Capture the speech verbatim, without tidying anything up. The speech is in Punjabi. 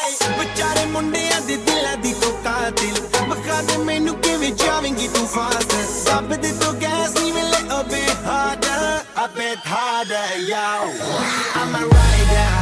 ਵਿਚਾਰੇ ਮੁੰਡਿਆਂ ਦੇ ਦਿਲਾਂ ਦੀ ਤੂੰ ਕਾਤਿਲ ਬਖਾ ਦੇ ਮੈਨੂੰ ਕਿਵੇਂ ਜਾਵੇਂਗੀ ਤੂੰ ਫਾਸਟ ਦੱਬ ਦੇ ਤੂੰ ਗੈਸ ਨਹੀਂ ਮਿਲੇ ਅਬੇ harder a bit harder yo I'm a rider